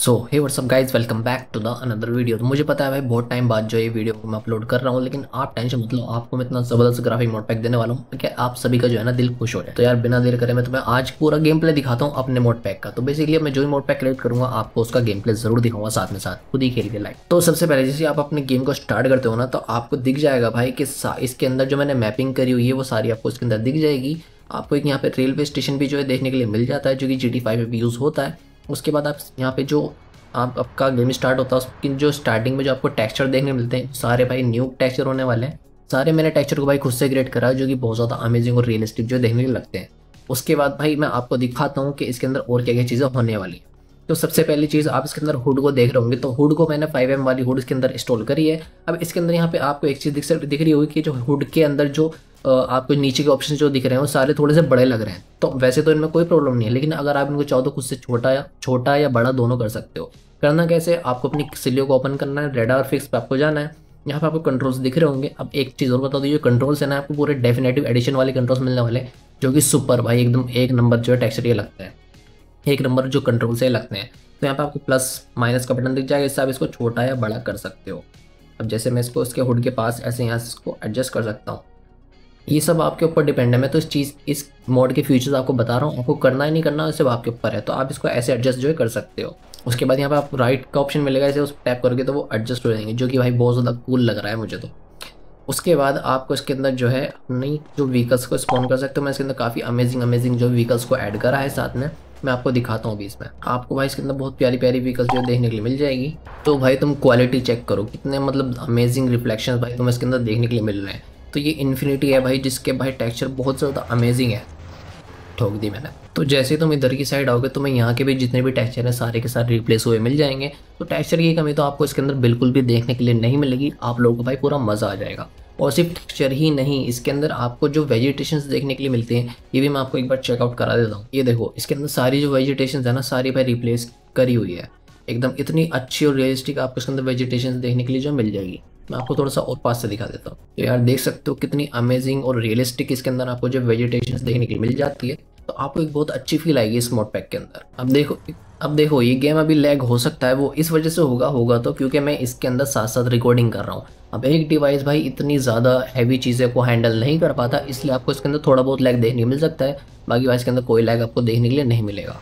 So hey what's up guys, welcome back to the another video. तो मुझे पता है भाई बहुत टाइम बाद जो ये वीडियो को मैं अपलोड कर रहा हूँ, लेकिन आप टेंशन मत लो, आपको मैं इतना जबरदस्त ग्राफिक मोड पैक देने वाला हूँ कि आप सभी का जो है ना दिल खुश हो जाए। तो यार बिना देर करे मैं तुम्हें आज पूरा गेम प्ले दिखाता हूँ अपने मोड पैक का। तो बेसिकली मैं जो ही मोड पैक क्रिएट करूंगा आपको उसका गेम प्ले जरूर दिखाऊंगा, साथ में साथ खुद ही खेल के लाइक। तो सबसे पहले जैसे आप अपने गेम को स्टार्ट करते हो ना, तो आपको दिख जाएगा भाई कि इसके अंदर जो मैंने मैपिंग करी हुई है वो सारी आपको इसके अंदर दिख जाएगी। आपको एक यहाँ पे रेलवे स्टेशन भी जो है देखने के लिए मिल जाता है, जो कि GT5 में भी यूज़ होता है। उसके बाद आप यहाँ पे जो आपका गेम स्टार्ट होता है उसकी जो स्टार्टिंग में जो आपको टेक्सचर देखने मिलते हैं सारे भाई न्यू टेक्सचर होने वाले हैं। सारे मैंने टेक्सचर को भाई खुद से क्रिएट करा है, जो कि बहुत ज़्यादा अमेजिंग और रियलिस्टिक जो देखने के लगते हैं। उसके बाद भाई मैं आपको दिखाता हूँ कि इसके अंदर और क्या क्या चीज़ें होने वाली है। तो सबसे पहली चीज़ आप इसके अंदर हुड को देख रहे होंगे, तो हुड को मैंने 5M वाली हुड इसके अंदर इंस्टॉल करी है। अब इसके अंदर यहाँ पे आपको एक चीज़ दिख रही होगी कि जो हुड के अंदर जो आपको नीचे के ऑप्शन जो दिख रहे हैं वो सारे थोड़े से बड़े लग रहे हैं। तो वैसे तो इनमें कोई प्रॉब्लम नहीं है, लेकिन अगर आप इनको चाहो तो खुद से छोटा या बड़ा दोनों कर सकते हो। करना कैसे, आपको अपनी सिलियो को ओपन करना है, रेडार फिक्स पे आपको जाना है। यहाँ पे आपको कंट्रोल्स दिख रहे होंगे। अब एक चीज़ और बता दो, ये कंट्रोल्स है ना आपको पूरे डेफिनेटिव एडिशन वाले कंट्रोल्स मिलने वाले हैं, जो कि सुपर भाई एकदम एक नंबर जो है टेक्सचर ये लगता है, एक नंबर जो कंट्रोल्स है लगते हैं। तो यहाँ पे आपको प्लस माइनस का बटन दिख जाएगा, इससे आप इसको छोटा या बड़ा कर सकते हो। अब जैसे मैं इसको इसके हुड के पास ऐसे यहाँ से इसको एडजस्ट कर सकता हूँ। ये सब आपके ऊपर डिपेंड है। मैं तो इस मोड के फीचर्स आपको बता रहा हूँ, आपको करना ही नहीं करना सिर्फ आपके ऊपर है। तो आप इसको ऐसे एडजस्ट जो है कर सकते हो। उसके बाद यहाँ पे आप राइट का ऑप्शन मिलेगा, इसे उस टैप करके तो वो एडजस्ट हो जाएंगे, जो कि भाई बहुत ज़्यादा कूल लग रहा है मुझे तो। उसके बाद आपको इसके अंदर जो है अपनी जो व्हीकल्स को स्पॉन कर सकते हो। मैं इसके अंदर काफ़ी अमेजिंग जो व्हीकल्स को ऐड करा है साथ में, मैं आपको दिखाता हूँ अभी। इसमें आपको भाई इसके अंदर बहुत प्यारी प्यारी व्हीकल्स जो देखने के लिए मिल जाएगी। तो भाई तुम क्वालिटी चेक करो, कितने मतलब अमेजिंग रिफ्लेक्शन भाई तुम्हें इसके अंदर देखने के लिए मिल रहे हैं। तो ये इन्फिनिटी है भाई, जिसके भाई टेक्सचर बहुत ज़्यादा अमेजिंग है। ठोक दी मैंने। तो जैसे ही तुम इधर की साइड आओगे तो मैं यहाँ के भी जितने भी टेक्सचर हैं सारे के सारे रिप्लेस हुए मिल जाएंगे। तो टेक्सचर की कमी तो आपको इसके अंदर बिल्कुल भी देखने के लिए नहीं मिलेगी, आप लोगों को भाई पूरा मज़ा आ जाएगा। और सिर्फ टेक्सचर ही नहीं, इसके अंदर आपको जो वेजिटेशंस देखने के लिए मिलते हैं ये भी मैं आपको एक बार चेकआउट करा देता हूँ। ये देखो, इसके अंदर सारी जो वेजिटेशंस है ना सारी भाई रिप्लेस करी हुई है एकदम, इतनी अच्छी और रियलिस्टिक आपको इसके अंदर वेजिटेशन देखने के लिए जो मिल जाएगी। मैं आपको थोड़ा सा और पास से दिखा देता हूँ। तो यार देख सकते हो कितनी अमेजिंग और रियलिस्टिक इसके अंदर आपको जो वेजिटेशन देखने के लिए मिल जाती है। तो आपको एक बहुत अच्छी फील आएगी इस मोड पैक के अंदर। अब देखो ये गेम अभी लैग हो सकता है, वो इस वजह से होगा तो क्योंकि मैं इसके अंदर साथ साथ रिकॉर्डिंग कर रहा हूँ। अब एक डिवाइस भाई इतनी ज़्यादा हैवी चीज़ें को हैंडल नहीं कर पाता, इसलिए आपको इसके अंदर थोड़ा बहुत लैग देखने को मिल सकता है। बाकी भाई इसके अंदर कोई लैग आपको देखने के लिए नहीं मिलेगा।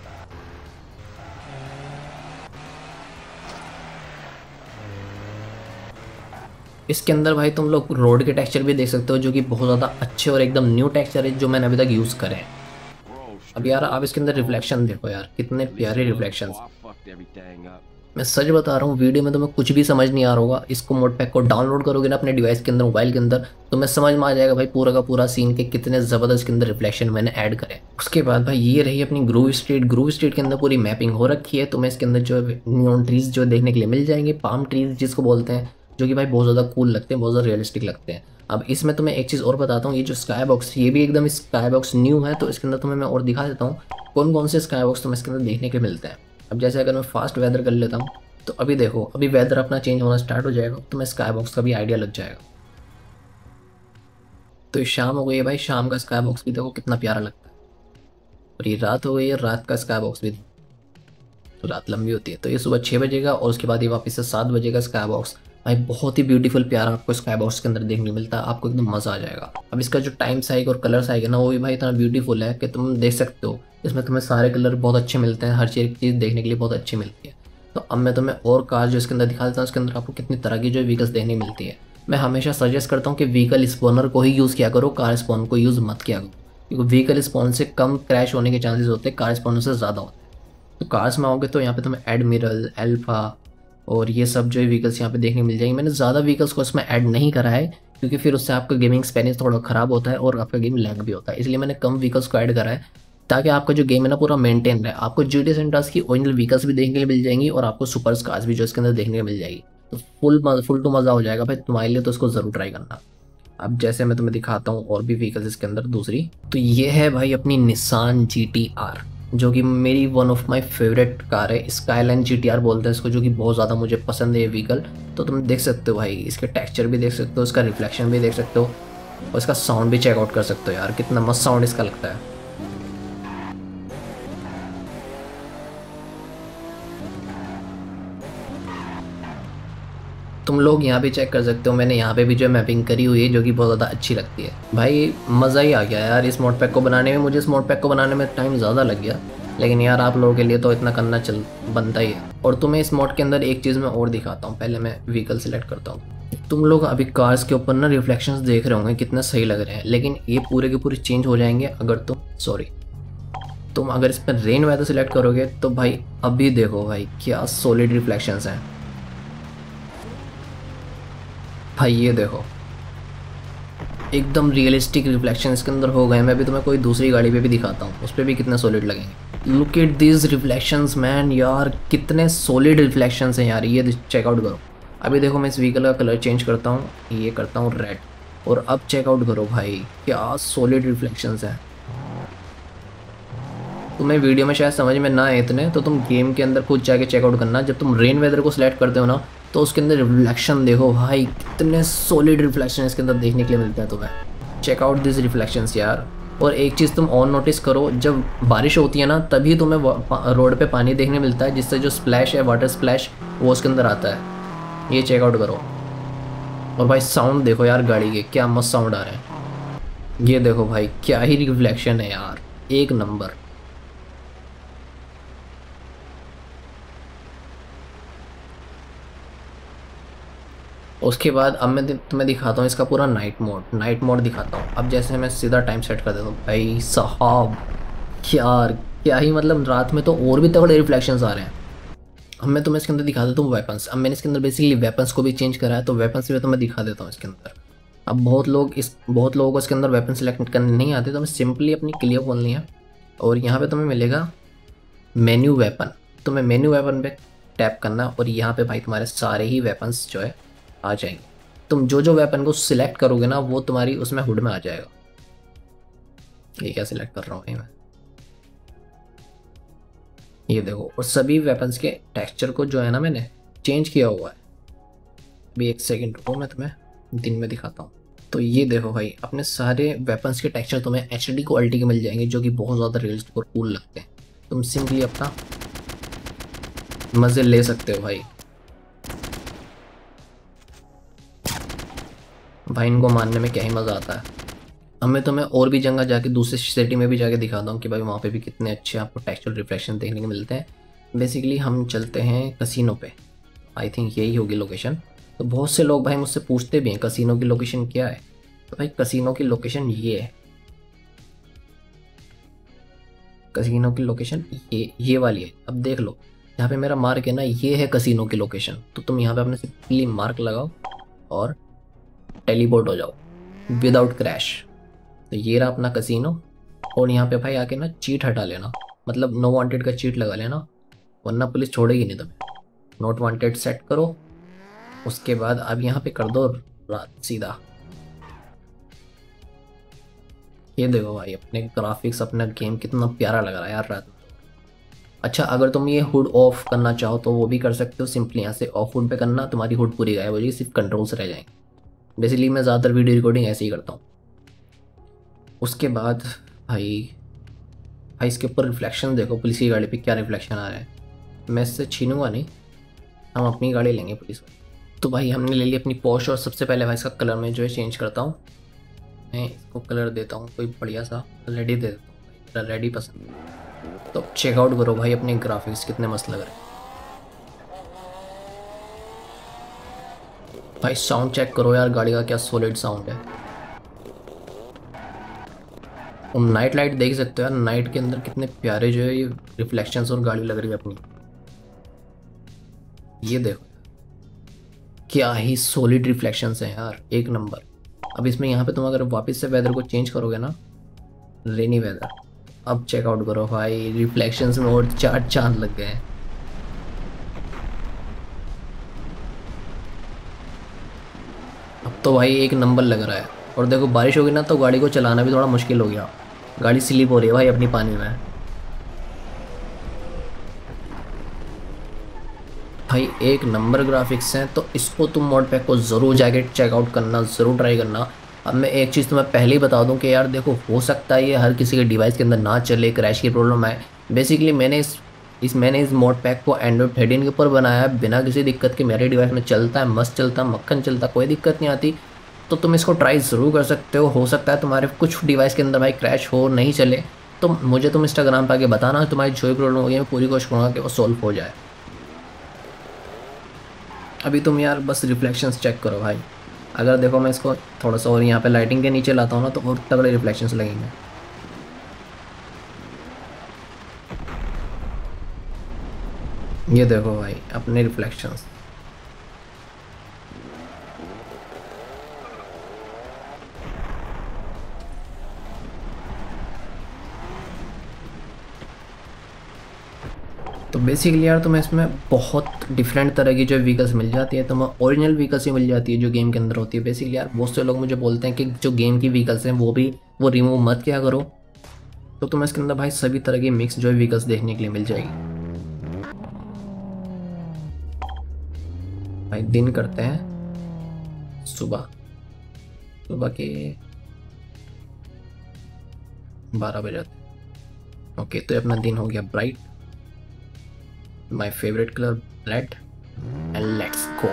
इसके अंदर भाई तुम लोग रोड के टेक्सचर भी देख सकते हो, जो कि बहुत ज़्यादा अच्छे और एकदम न्यू टेक्सचर है जो मैंने अभी तक यूज़ करे हैं। अब यार आप इसके अंदर रिफ्लेक्शन देखो यार, कितने प्यारे रिफ्लेक्शन। मैं सच बता रहा हूँ, वीडियो में तुम्हें कुछ भी समझ नहीं आ रहा होगा। इसको मोड पैक को डाउनलोड करोगे ना अपने डिवाइस के अंदर, मोबाइल के अंदर, तो मैं समझ में आ जाएगा भाई पूरा का पूरा सीन के कितने ज़बरदस्त के अंदर रिफ्लेक्शन मैंने ऐड करे। उसके बाद भाई ये रही अपनी ग्रूव स्ट्रीट के अंदर पूरी मैपिंग हो रखी है। तो मैं इसके अंदर जो नियॉन ट्रीज जो देखने के लिए मिल जाएंगे, पाम ट्रीज जिसको बोलते हैं, जो कि भाई बहुत ज़्यादा कूल लगते हैं, बहुत ज़्यादा रियलिस्टिक लगते हैं। अब इसमें तुम्हें एक चीज़ और बताता हूँ, ये जो स्काई बॉक्स ये भी एकदम स्काई बॉक्स न्यू है। तो इसके अंदर तुम्हें मैं और दिखा देता हूँ कौन कौन से स्काई बॉक्स तुम्हें इसके अंदर देखने के मिलते हैं। अब जैसे अगर मैं फास्ट वेदर कर लेता हूँ, तो अभी देखो अभी वेदर अपना चेंज होना स्टार्ट हो जाएगा, तो मैं स्काई बॉक्स का भी आइडिया लग जाएगा। तो ये शाम हो गई है भाई, शाम का स्काई बॉक्स भी देखो कितना प्यारा लगता है। और ये रात हो गई है, रात का स्काई बॉक्स भी, तो रात लंबी होती है। तो ये सुबह 6 बजे का और उसके बाद ये वापस से 7 बजे का स्काई बॉक्स। भाई बहुत ही ब्यूटीफुल प्यारा आपको स्काई बॉक्स के अंदर देखने को मिलता है, आपको एकदम मज़ा आ जाएगा। अब इसका जो टाइम साइक और कलर साइक है ना, वो भी भाई इतना ब्यूटीफुल है कि तुम देख सकते हो। इसमें तुम्हें सारे कलर बहुत अच्छे मिलते हैं, हर चीज़ देखने के लिए बहुत अच्छी मिलती है। तो अब मैं तुम्हें और कार जो इसके अंदर दिखा देता हूँ, इसके अंदर आपको कितनी तरह की जो व्हीकल्स देखने मिलती है। मैं हमेशा सजेस्ट करता हूँ कि व्हीकल स्पॉनर को ही यूज़ किया करो, कार स्पॉन को यूज़ मत किया करो, क्योंकि व्हीकल स्पॉन से कम क्रैश होने के चांसेस होते हैं, कार स्पॉनर से ज़्यादा होते हैं। तो कार्स में आओगे तो यहाँ पे तुम्हें एडमिरल, एल्फा और ये सब जो व्हीकल्स यहाँ पे देखने मिल जाएंगे। मैंने ज़्यादा व्हीकल्स को इसमें ऐड नहीं करा है, क्योंकि फिर उससे आपका गेमिंग एक्सपीरियंस थोड़ा ख़राब होता है और आपका गेम लैग भी होता है, इसलिए मैंने कम व्हीकल्स को ऐड करा है, ताकि आपका जो गेम है ना पूरा मेंटेन रहे। आपको GTA सेंटर्स की ओरिजिनल व्हीकल्स भी देखने के लिए मिल जाएंगी और आपको सुपर कार्स भी जो इसके अंदर देखने को मिल जाएगी। तो फुल टू मज़ा हो जाएगा भाई तुम्हारे लिए, तो उसको ज़रूर ट्राई करना। अब जैसे मैं तुम्हें दिखाता हूँ और भी व्हीकल्स इसके अंदर दूसरी, तो ये है भाई अपनी निसान GTR, जो कि मेरी one of my favourite car है। स्काईलाइन GTR बोलते हैं इसको, जो कि बहुत ज़्यादा मुझे पसंद है ये व्हीकल। तो तुम देख सकते हो भाई, इसके टेक्सचर भी देख सकते हो, इसका रिफ्लेक्शन भी देख सकते हो और इसका साउंड भी चेकआउट कर सकते हो। यार कितना मस्त साउंड इसका लगता है। तुम लोग यहाँ भी चेक कर सकते हो, मैंने यहाँ पे भी जो मैपिंग करी हुई है जो कि बहुत ज़्यादा अच्छी लगती है। भाई मज़ा ही आ गया यार इस मोड पैक को बनाने में। मुझे इस मोड पैक को बनाने में टाइम ज़्यादा लग गया, लेकिन यार आप लोगों के लिए तो इतना करना चल बनता ही है। और तुम्हें इस मोड के अंदर एक चीज़ मैं और दिखाता हूँ। पहले मैं व्हीकल सेलेक्ट करता हूँ। तुम लोग अभी कार्स के ऊपर ना रिफ्लेक्शंस देख रहे होंगे कितने सही लग रहे हैं, लेकिन ये पूरे के पूरे चेंज हो जाएंगे अगर तुम अगर इस पर रेन वेदर सिलेक्ट करोगे तो भाई अभी देखो भाई क्या सॉलिड रिफ्लेक्शंस हैं। भाई ये देखो एकदम रियलिस्टिक रिफ्लेक्शन इसके अंदर हो गए। मैं भी तुम्हें कोई दूसरी गाड़ी पे भी दिखाता हूँ, उस पर भी कितने सॉलिड लगेंगे। Look at this reflections man, यार कितने सॉलिड रिफ्लेक्शंस हैं यार, ये चेकआउट करो। अभी देखो मैं इस व्हीकल का कलर चेंज करता हूँ, ये करता हूँ रेड, और अब चेकआउट करो भाई क्या सॉलिड रिफ्लेक्शंस हैं। तुम्हें वीडियो में शायद समझ में ना आए इतने, तो तुम गेम के अंदर खुद जाके चेकआउट करना। जब तुम रेन वेदर को सिलेक्ट करते हो ना तो उसके अंदर रिफ्लेक्शन देखो भाई, कितने सॉलिड रिफ्लेक्शन इसके अंदर देखने के लिए मिलते हैं तुम्हें। चेकआउट दिस रिफ्लेक्शंस यार। और एक चीज़ तुम और नोटिस करो, जब बारिश होती है ना तभी तुम्हें रोड पे पानी देखने मिलता है, जिससे जो स्प्लैश है वाटर स्प्लैश वो उसके अंदर आता है। ये चेकआउट करो। और भाई साउंड देखो यार गाड़ी के, क्या मस्त साउंड आ रहे हैं। ये देखो भाई क्या ही रिफ्लेक्शन है यार, एक नंबर। उसके बाद अब मैं तुम्हें दिखाता हूँ इसका पूरा नाइट मोड दिखाता हूँ। अब जैसे मैं सीधा टाइम सेट कर देता हूँ, भाई साहब यार क्या ही मतलब, रात में तो और भी तगड़े रिफ्लेक्शंस आ रहे हैं। अब मैं तुम्हें इसके अंदर दिखा देता हूँ वेपन्स। अब मैंने इसके अंदर बेसिकली वेपन्स को भी चेंज करा है, तो वेपन्स भी तुम्हें दिखा देता हूँ इसके अंदर। अब बहुत लोगों को इसके अंदर वेपन सेलेक्ट करने नहीं आते, तो हमें सिंपली अपनी क्लियर खोलनी है और यहाँ पे तुम्हें मिलेगा मेन्यू वेपन। तुम्हें मेन्यू वेपन पे टैप करना और यहाँ पे भाई तुम्हारे सारे ही वेपन्स जो है आ जाएंगे। तुम जो वेपन को सिलेक्ट करोगे ना वो तुम्हारी उसमें हुड में आ जाएगा। ये क्या सिलेक्ट कर रहा हूँ मैं, ये देखो। और सभी वेपन्स के टेक्सचर को जो है ना मैंने चेंज किया हुआ है। अभी एक सेकंड रुको, मैं तुम्हें दिन में दिखाता हूँ। तो ये देखो भाई अपने सारे वेपन्स के टेक्सचर तुम्हें HD क्वालिटी के मिल जाएंगे, जो कि बहुत ज़्यादा रियलिस्टिक और कूल लगते हैं। तुम सिंपली अपना मज़े ले सकते हो भाई। भाई इनको मारने में क्या ही मज़ा आता है। अब मैं तुम्हें और भी जगह जाके दूसरे सिटी में भी जाके दिखाता हूँ कि भाई वहाँ पे भी कितने अच्छे आपको टेक्सचुअल रिफ्लेक्शन देखने को मिलते हैं। बेसिकली हम चलते हैं कसिनो पे, आई थिंक यही होगी लोकेशन। तो बहुत से लोग भाई मुझसे पूछते भी हैं कसिनो की लोकेशन क्या है, तो भाई कसिनो की लोकेशन ये है। कसिनो की लोकेशन ये वाली है। अब देख लो यहाँ पे मेरा मार्क है ना, ये है कसिनो की लोकेशन। तो तुम यहाँ पे अपने सिंपली मार्क लगाओ और टेलीपोर्ट हो जाओ विदाउट क्रैश। तो ये रहा अपना कसिनो। और यहाँ पे भाई आके ना चीट हटा लेना, मतलब नो वांटेड का चीट लगा लेना, वरना पुलिस छोड़ेगी नहीं तुम्हें। नॉट वांटेड सेट करो, उसके बाद अब यहाँ पे कर दो रात सीधा। ये देखो भाई अपने ग्राफिक्स, अपना गेम कितना प्यारा लग रहा है यार रात में। अच्छा अगर तुम ये हुड ऑफ करना चाहो तो वो भी कर सकते हो। सिंपली यहाँ से ऑफ हुड पे करना, तुम्हारी हुड पूरी गायब हो जाएगी, सिर्फ कंट्रोल्स रह जाएंगे। बेसिकली मैं ज़्यादातर वीडियो रिकॉर्डिंग ऐसे ही करता हूँ। उसके बाद भाई इसके ऊपर रिफ्लेक्शन देखो, पुलिस की गाड़ी पे क्या रिफ्लेक्शन आ रहा है। मैं इससे छीनूंगा नहीं, हम अपनी गाड़ी लेंगे पुलिस वाली। तो भाई हमने ले ली अपनी पोर्श। और सबसे पहले भाई इसका कलर मैं जो है चेंज करता हूँ। मैं इसको कलर देता हूँ कोई बढ़िया सा रेडी दे देता हूँ, मेरा रेडी पसंद है। तो चेकआउट करो भाई अपने ग्राफिक्स कितने मस्त लग रहे हैं। भाई साउंड चेक करो यार गाड़ी का, क्या सॉलिड साउंड है। तुम नाइट लाइट देख सकते हो यार, नाइट के अंदर कितने प्यारे जो है ये रिफ्लेक्शंस और गाड़ी लग रही है अपनी। ये देखो क्या ही सॉलिड रिफ्लेक्शंस हैं यार, एक नंबर। अब इसमें यहाँ पे तुम अगर वापस से वेदर को चेंज करोगे ना, रेनी वेदर, अब चेकआउट करो भाई रिफ्लेक्शंस में और 4 चांद लग गए हैं। अब तो भाई एक नंबर लग रहा है। और देखो बारिश होगी ना तो गाड़ी को चलाना भी थोड़ा मुश्किल हो गया, गाड़ी स्लिप हो रही है भाई अपनी पानी में। भाई एक नंबर ग्राफिक्स हैं, तो इसको तुम मोड पैक को ज़रूर जाके चेकआउट करना, ज़रूर ट्राई करना। अब मैं एक चीज़ तुम्हें पहले ही बता दूं कि यार देखो हो सकता है ये हर किसी के डिवाइस के अंदर ना चले, क्रैश की प्रॉब्लम आए। बेसिकली मैंने इस मैंने इस मोड पैक को एंड्रॉइड 13 के ऊपर बनाया है, बिना किसी दिक्कत के मेरे डिवाइस में चलता है, मस्त चलता है, मक्खन चलता, कोई दिक्कत नहीं आती। तो तुम इसको ट्राई ज़रूर कर सकते हो सकता है तुम्हारे कुछ डिवाइस के अंदर भाई क्रैश हो, नहीं चले, तो मुझे तुम इंस्टाग्राम पर आके बताना, तुम्हारी जो भी प्रॉब्लम होगी मैं पूरी कोशिश करूँगा कि वो सॉल्व हो जाए। अभी तुम यार बस रिफ्लेक्शंस चेक करो भाई, अगर देखो मैं इसको थोड़ा सा और यहाँ पे लाइटिंग के नीचे लाता हूँ ना, तो और तगड़े रिफ्लेक्शंस लगेंगे। ये देखो भाई अपने रिफ्लेक्शंस। तो बेसिकली यार तुम्हें इसमें बहुत डिफरेंट तरह की जो व्हीकल्स मिल जाती है, तुम्हें ओरिजिनल व्हीकल्स ही मिल जाती है जो गेम के अंदर होती है। बेसिकली यार बहुत से लोग मुझे बोलते हैं कि जो गेम की व्हीकल्स हैं वो रिमूव मत किया करो, तो तुम्हें इसके अंदर भाई सभी तरह की मिक्स जो व्हीकल्स देखने के लिए मिल जाएगी। भाई दिन करते हैं सुबह के 12 बजे। ओके, तो अपना दिन हो गया bright, my favourite colour red, and let's go.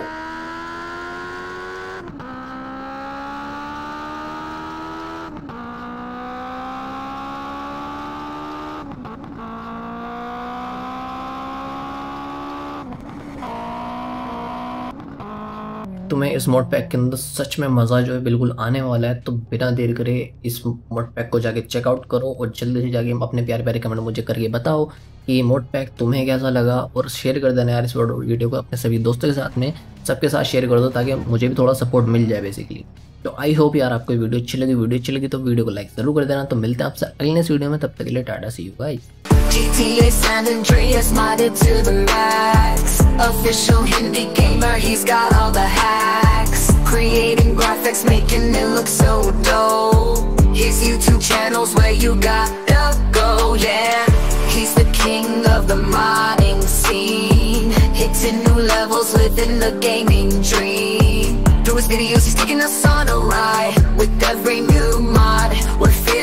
तुम्हें इस मोड पैक के अंदर सच में मज़ा जो है बिल्कुल आने वाला है, तो बिना देर करे इस मोड पैक को जाके चेकआउट करो और जल्दी से जाके अपने प्यारे प्यारे कमेंट मुझे करके बताओ कि ये मोड पैक तुम्हें कैसा लगा, और शेयर कर देना यार इस वीडियो को अपने सभी दोस्तों के साथ में, सबके साथ शेयर कर दो ताकि मुझे भी थोड़ा सपोर्ट मिल जाए बेसिकली। तो आई होप यार आपको वीडियो अच्छी लगी तो वीडियो को लाइक ज़रूर कर देना। तो मिलते हैं आपसे अगले इस वीडियो में, तब तक के लिए tata, see you guys. GTA San Andreas modded to the max. Official Hindi gamer, he's got all the hacks. Creating graphics, making it look so dope. His YouTube channel's where you gotta go, yeah. He's the king of the modding scene, hitting new levels, living the gaming dream. Through his videos, he's taking us on a ride. With every new mod, we're feeling